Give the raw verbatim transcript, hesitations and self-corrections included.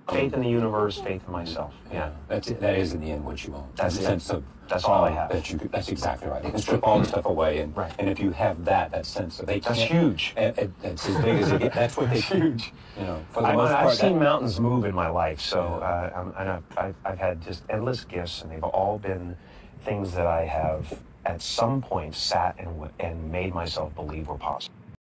Faith in the universe, faith in myself. Yeah, that's it. That is in the end what you want. That's a it. sense of that's all I have. That you could, that's exactly right. You can strip all the stuff away, and right. and if you have that, that sense of they that's huge. And, and, it's as big as it gets. That's what they huge. You know, for the I, most I've part, seen that, mountains move in my life, so uh, I'm, and I've, I've I've had just endless gifts, and they've all been things that I have at some point sat and and made myself believe were possible.